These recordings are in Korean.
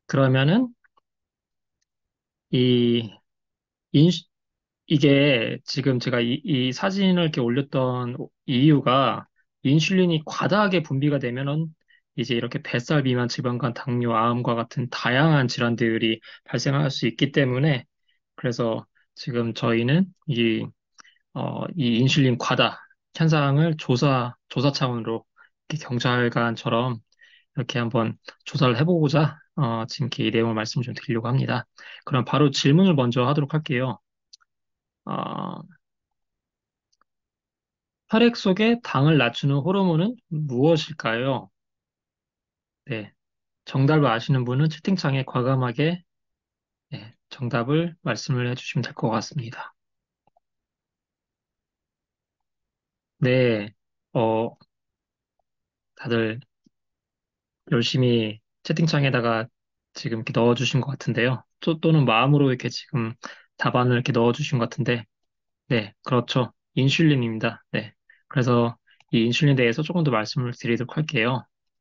그러면은 이 인, 이게 지금 제가 이 사진을 이렇게 올렸던 이유가 인슐린이 과다하게 분비가 되면은 이제 이렇게 뱃살 비만, 지방간, 당뇨, 암과 같은 다양한 질환들이 발생할 수 있기 때문에 그래서 지금 저희는 이 인슐린 과다 현상을 조사 차원으로 이렇게 경찰관처럼 이렇게 한번 조사를 해보고자 지금 이렇게 이 내용을 말씀 좀 드리려고 합니다. 그럼 바로 질문을 먼저 하도록 할게요. 어, 혈액 속의 당을 낮추는 호르몬은 무엇일까요? 네, 정답을 아시는 분은 채팅창에 과감하게 네, 정답을 말씀을 해주시면 될 것 같습니다. 네, 어, 다들 열심히 채팅창에다가 지금 이렇게 넣어주신 것 같은데요. 또는 마음으로 이렇게 지금 답안을 이렇게 넣어주신 것 같은데, 네, 그렇죠. 인슐린입니다. 네. 그래서 이 인슐린에 대해서 조금 더 말씀을 드리도록 할게요.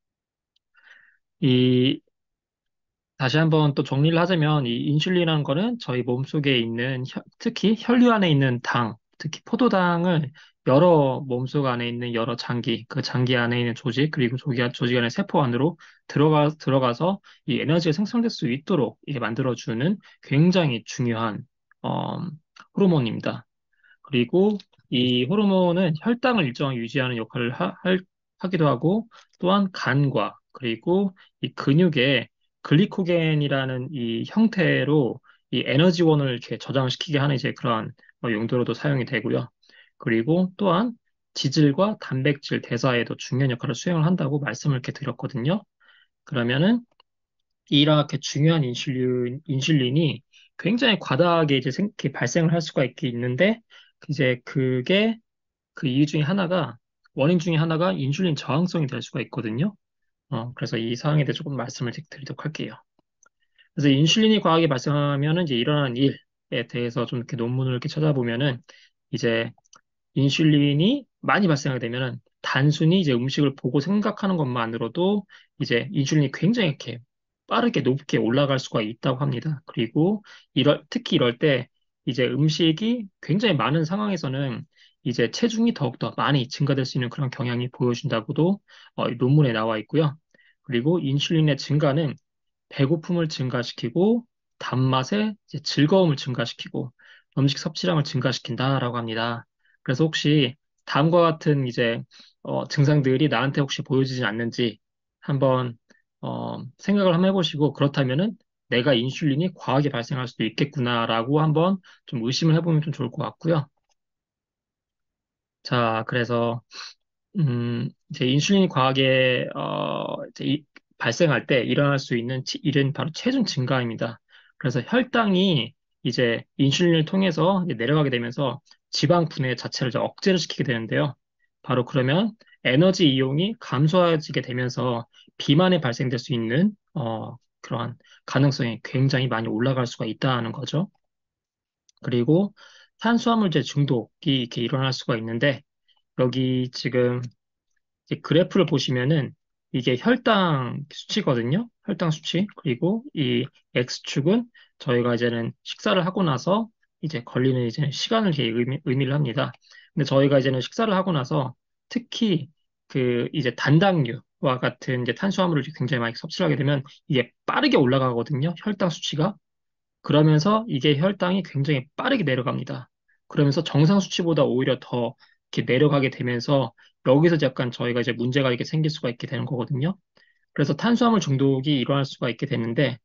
이, 다시 한번 또 정리를 하자면, 이 인슐린이라는 거는 저희 몸속에 있는, 특히 혈류 안에 있는 당, 특히 포도당을 여러 몸속 안에 있는 여러 장기, 그 장기 안에 있는 조직, 그리고 조직 안의 세포 안으로 들어가서 이 에너지가 생성될 수 있도록 이게 만들어주는 굉장히 중요한, 어, 호르몬입니다. 그리고 이 호르몬은 혈당을 일정하게 유지하는 역할을 하기도 하고 또한 간과 그리고 이 근육에 글리코겐이라는 이 형태로 이 에너지원을 이렇게 저장시키게 하는 이제 그러한 용도로도 사용이 되고요. 그리고 또한 지질과 단백질 대사에도 중요한 역할을 수행을 한다고 말씀을 이렇게 드렸거든요. 그러면은 이렇게 중요한 인슐린이 굉장히 과다하게 이제 이렇게 발생을 할 수가 있는데 이제 그게 그 이유 중에 하나가 원인 중에 하나가 인슐린 저항성이 될 수가 있거든요. 그래서 이 사항에 대해 조금 말씀을 드리도록 할게요. 그래서 인슐린이 과하게 발생하면은 이제 일어나는 일에 대해서 좀 이렇게 논문을 이렇게 찾아보면은 이제 인슐린이 많이 발생하게 되면은 단순히 이제 음식을 보고 생각하는 것만으로도 이제 인슐린이 굉장히 이렇게 빠르게 높게 올라갈 수가 있다고 합니다. 그리고 특히 이럴 때 이제 음식이 굉장히 많은 상황에서는 이제 체중이 더욱더 많이 증가될 수 있는 그런 경향이 보여준다고도 이 논문에 나와 있고요. 그리고 인슐린의 증가는 배고픔을 증가시키고 단맛의 이제 즐거움을 증가시키고 음식 섭취량을 증가시킨다라고 합니다. 그래서 혹시 다음과 같은 이제 증상들이 나한테 혹시 보여지지 않는지 한번 생각을 한번 해보시고 그렇다면은 내가 인슐린이 과하게 발생할 수도 있겠구나라고 한번 좀 의심을 해보면 좀 좋을 것 같고요. 자, 그래서 이제 인슐린이 과하게 이제 발생할 때 일어날 수 있는 일은 바로 체중 증가입니다. 그래서 혈당이 이제 인슐린을 통해서 이제 내려가게 되면서 지방 분해 자체를 이제 억제를 시키게 되는데요. 바로 그러면 에너지 이용이 감소해지게 되면서 비만이 발생될 수 있는 그러한 가능성이 굉장히 많이 올라갈 수가 있다는 거죠. 그리고 탄수화물제 중독이 이렇게 일어날 수가 있는데 여기 지금 이제 그래프를 보시면은 이게 혈당 수치거든요. 혈당 수치. 그리고 이 X축은 저희가 이제는 식사를 하고 나서 이제 걸리는 이제 시간을 이렇게 의미를 합니다. 근데 저희가 이제는 식사를 하고 나서 특히 그 이제 단당류와 같은 이제 탄수화물을 굉장히 많이 섭취를 하게 되면 이게 빠르게 올라가거든요. 혈당 수치가. 그러면서 이게 혈당이 굉장히 빠르게 내려갑니다. 그러면서 정상 수치보다 오히려 더 이렇게 내려가게 되면서 여기서 약간 저희가 이제 문제가 이렇게 생길 수가 있게 되는 거거든요. 그래서 탄수화물 중독이 일어날 수가 있게 되는데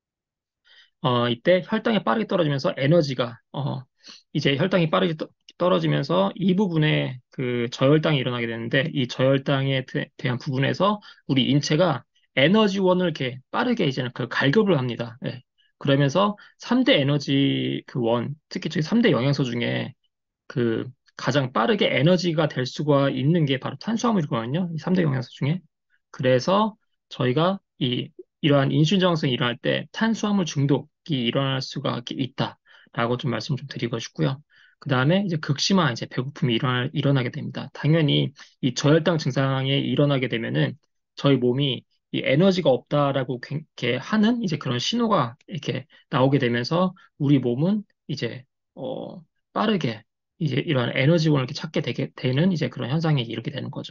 이때 혈당이 빠르게 떨어지면서 에너지가 이제 혈당이 빠르게 떨어지면서 이 부분에 그 저혈당이 일어나게 되는데 이 저혈당에 대한 부분에서 우리 인체가 에너지원을 이렇게 빠르게 이제는 그 갈급을 합니다. 예. 그러면서 3대 에너지 그 특히 저희 3대 영양소 중에 그 가장 빠르게 에너지가 될 수가 있는 게 바로 탄수화물이거든요. 이 3대 영양소 중에. 그래서 저희가 이러한 인슐린 저항성이 일어날 때 탄수화물 중독이 일어날 수가 있다라고 좀 말씀 좀 드리고 싶고요. 그 다음에 이제 극심한 이제 배고픔이 일어나게 됩니다. 당연히 이 저혈당 증상이 일어나게 되면은 저희 몸이 이 에너지가 없다라고 이렇게 하는 이제 그런 신호가 이렇게 나오게 되면서 우리 몸은 이제 어, 빠르게 이제 이런 에너지원을 이렇게 찾게 되는 이제 그런 현상이 이렇게 되는 거죠.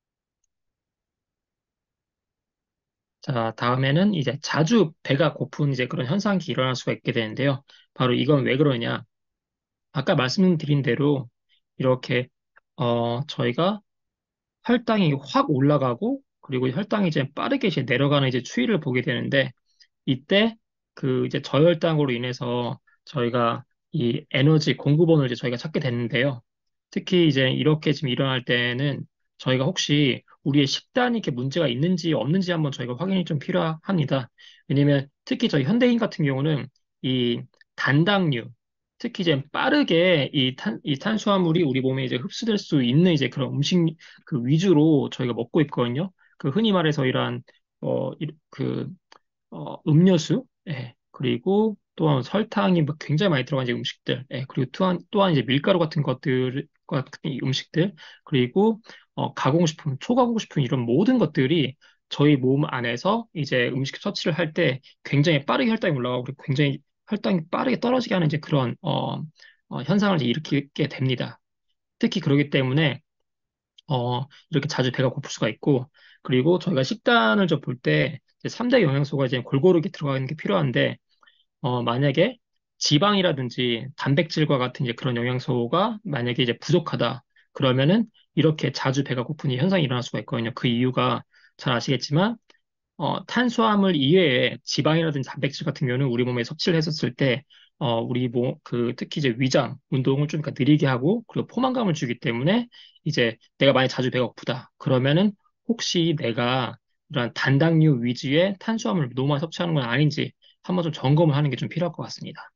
자, 다음에는 이제 자주 배가 고픈 이제 그런 현상이 일어날 수가 있게 되는데요. 바로 이건 왜 그러냐? 아까 말씀드린 대로 이렇게 저희가 혈당이 확 올라가고 그리고 혈당이 이제 빠르게 이제 내려가는 이제 추이를 보게 되는데 이때 그 이제 저혈당으로 인해서 저희가 이 에너지 공급원을 이제 저희가 찾게 되는데요. 특히 이제 이렇게 지금 일어날 때는 저희가 혹시 우리의 식단이 이렇게 문제가 있는지 없는지 한번 저희가 확인이 좀 필요합니다. 왜냐면 특히 저희 현대인 같은 경우는 이 단당류, 특히 이제 빠르게 이 탄수화물이 우리 몸에 이제 흡수될 수 있는 이제 그런 음식 그 위주로 저희가 먹고 있거든요. 그 흔히 말해서 이러한 그 음료수, 예, 그리고 또한 설탕이 뭐 굉장히 많이 들어간 이제 음식들, 예, 그리고 또한 이제 밀가루 같은 것들, 같은 이 음식들, 그리고 가공식품, 초가공식품 이런 모든 것들이 저희 몸 안에서 이제 음식 섭취를 할 때 굉장히 빠르게 혈당이 올라가고 그리고 굉장히 혈당이 빠르게 떨어지게 하는 이제 그런 현상을 이제 일으키게 됩니다. 특히 그러기 때문에 이렇게 자주 배가 고플 수가 있고, 그리고 저희가 식단을 좀 볼 때 3대 영양소가 이제 골고루 이렇게 들어가는 게 필요한데, 만약에 지방이라든지 단백질과 같은 이제 그런 영양소가 만약에 이제 부족하다. 그러면은 이렇게 자주 배가 고픈 이 현상이 일어날 수가 있거든요. 그 이유가 잘 아시겠지만, 탄수화물 이외에 지방이라든지 단백질 같은 경우는 우리 몸에 섭취를 했었을 때, 우리 특히 이제 위장 운동을 좀 그러니까 느리게 하고, 그리고 포만감을 주기 때문에, 이제 내가 만약 자주 배가 고프다. 그러면은 혹시 내가 이런 단당류 위주의 탄수화물을 너무 많이 섭취하는 건 아닌지 한번 좀 점검을 하는 게 좀 필요할 것 같습니다.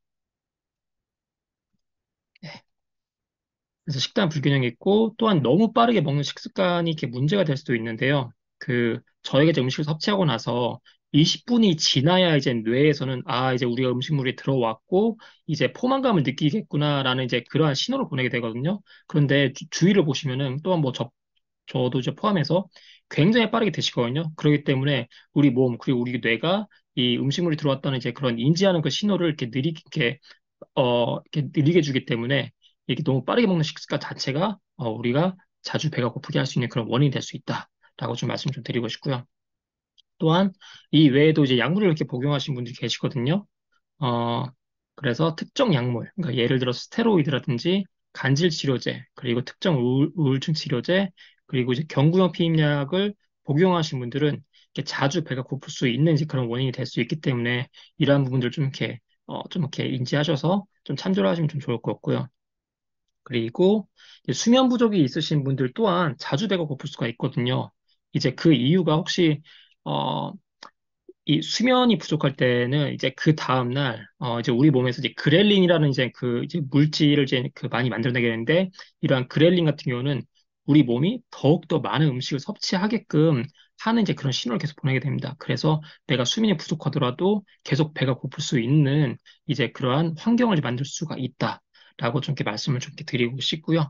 네. 그래서 식단 불균형이 있고 또한 너무 빠르게 먹는 식습관이 이렇게 문제가 될 수도 있는데요. 저희가 이제 음식을 섭취하고 나서 20분이 지나야 이제 뇌에서는 이제 우리가 음식물이 들어왔고 이제 포만감을 느끼겠구나라는 이제 그러한 신호를 보내게 되거든요. 그런데 주위를 보시면은 또한 뭐 저도 이제 포함해서 굉장히 빠르게 드시거든요. 그렇기 때문에 우리 몸 그리고 우리 뇌가 이 음식물이 들어왔다는 이제 그런 인지하는 그 신호를 이렇게 느리게 주기 때문에 이렇게 너무 빠르게 먹는 식습관 자체가 우리가 자주 배가 고프게 할 수 있는 그런 원인이 될 수 있다라고 좀 말씀 좀 드리고 싶고요. 또한 이 외에도 이제 약물을 이렇게 복용하신 분들이 계시거든요. 어, 그래서 특정 약물, 그러니까 예를 들어 스테로이드라든지 간질 치료제, 그리고 특정 우울증 치료제, 그리고 이제 경구용 피임약을 복용하신 분들은 이렇게 자주 배가 고플 수 있는 이제 그런 원인이 될 수 있기 때문에 이러한 부분들 좀 이렇게 인지하셔서 좀 참조를 하시면 좀 좋을 것 같고요. 그리고 이제 수면 부족이 있으신 분들 또한 자주 배가 고플 수가 있거든요. 이제 그 이유가 혹시 어, 이 수면이 부족할 때는 이제 그 다음날 이제 우리 몸에서 이제 그렐린이라는 이제 물질을 이제 그 많이 만들어내게 되는데 이러한 그렐린 같은 경우는 우리 몸이 더욱더 많은 음식을 섭취하게끔 하는 이제 그런 신호를 계속 보내게 됩니다. 그래서 내가 수면이 부족하더라도 계속 배가 고플 수 있는 이제 그러한 환경을 만들 수가 있다라고 좀 이렇게 말씀을 좀 이렇게 드리고 싶고요.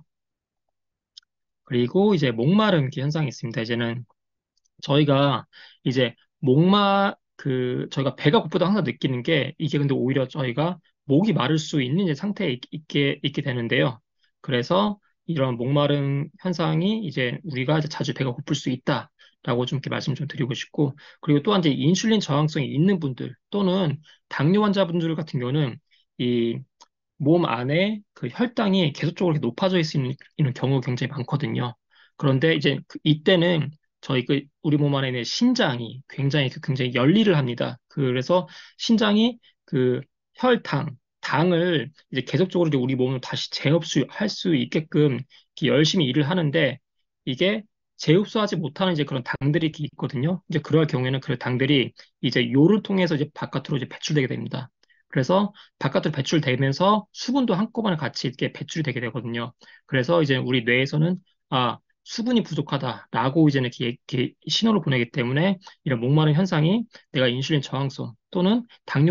그리고 이제 목마름 이렇게 현상이 있습니다. 이제는 저희가 이제 저희가 배가 고프다 항상 느끼는 게 이게 근데 오히려 저희가 목이 마를 수 있는 이제 상태에 있게 되는데요. 그래서 이런 목마름 현상이 이제 우리가 이제 자주 배가 고플 수 있다라고 좀 이렇게 말씀 좀 드리고 싶고, 그리고 또한 이제 인슐린 저항성이 있는 분들 또는 당뇨 환자분들 같은 경우는 이 몸 안에 그 혈당이 계속적으로 이렇게 높아져 있는 경우가 굉장히 많거든요. 그런데 이제 이때는 우리 몸 안에 있는 신장이 굉장히 열일을 합니다. 그래서 신장이 그 당을 이제 계속적으로 이제 우리 몸을 다시 재흡수할 수 있게끔 이렇게 열심히 일을 하는데 이게 재흡수하지 못하는 이제 그런 당들이 이렇게 있거든요. 이제 그럴 경우에는 그 당들이 이제 요를 통해서 이제 바깥으로 이제 배출되게 됩니다. 그래서 바깥으로 배출되면서 수분도 한꺼번에 같이 이렇게 배출이 되게 되거든요. 그래서 이제 우리 뇌에서는 수분이 부족하다라고 이제는 이렇게 신호를 보내기 때문에 이런 목마른 현상이 내가 인슐린 저항성 또는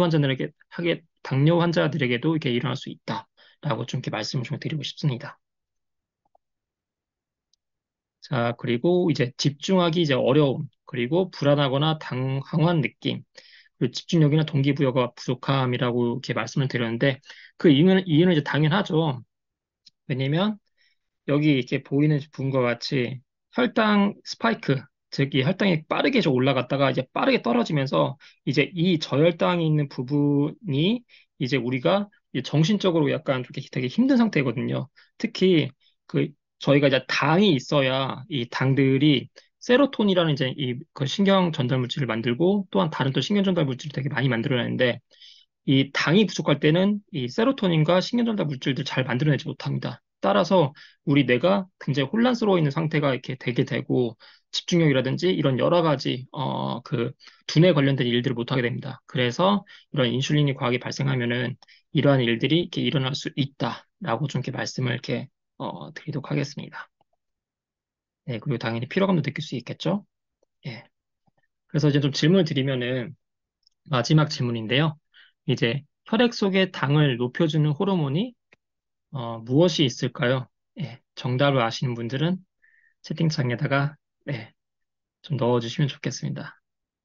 당뇨 환자들에게도 이렇게 일어날 수 있다라고 좀 이렇게 말씀을 좀 드리고 싶습니다. 자, 그리고 이제 집중하기 이제 어려움, 그리고 불안하거나 당황한 느낌, 그리고 집중력이나 동기부여가 부족함이라고 이렇게 말씀을 드렸는데 그 이유는 이제 당연하죠. 왜냐면 여기 이렇게 보이는 부분과 같이 혈당 스파이크, 즉 이 혈당이 빠르게 좀 올라갔다가 이제 빠르게 떨어지면서 이제 이 저혈당이 있는 부분이 이제 우리가 이제 정신적으로 약간 좀 되게 힘든 상태거든요. 특히 그 저희가 이제 당이 있어야 이 당들이 세로토닌이라는 이제 이 그 신경 전달 물질을 만들고 또한 다른 또 신경 전달 물질을 되게 많이 만들어내는데 이 당이 부족할 때는 이 세로토닌과 신경전달 물질들 잘 만들어내지 못합니다. 따라서 우리 뇌가 굉장히 혼란스러워 있는 상태가 이렇게 되게 되고 집중력이라든지 이런 여러 가지 그 두뇌 관련된 일들을 못하게 됩니다. 그래서 이런 인슐린이 과하게 발생하면은 이러한 일들이 이렇게 일어날 수 있다라고 좀 이렇게 말씀을 이렇게 드리도록 하겠습니다. 네, 그리고 당연히 피로감도 느낄 수 있겠죠? 예. 그래서 이제 좀 질문을 드리면은 마지막 질문인데요. 이제 혈액 속의 당을 높여주는 호르몬이 무엇이 있을까요? 예, 정답을 아시는 분들은 채팅창에다가 네, 좀 넣어주시면 좋겠습니다.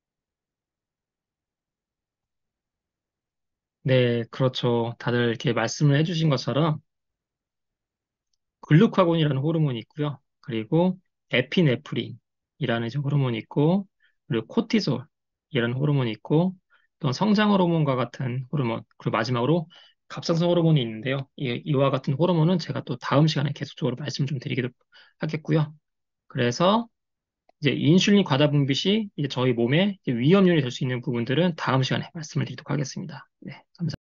네, 그렇죠. 다들 이렇게 말씀을 해주신 것처럼 글루카곤이라는 호르몬이 있고요. 그리고 에피네프린이라는 이제 호르몬이 있고, 그리고 코티솔이라는 호르몬이 있고, 또 성장 호르몬과 같은 호르몬, 그리고 마지막으로 갑상선 호르몬이 있는데요. 이와 같은 호르몬은 제가 또 다음 시간에 계속적으로 말씀 좀 드리도록 하겠고요. 그래서 이제 인슐린 과다 분비시 이제 저희 몸에 이제 위험률이 될 수 있는 부분들은 다음 시간에 말씀을 드리도록 하겠습니다. 네, 감사합니다.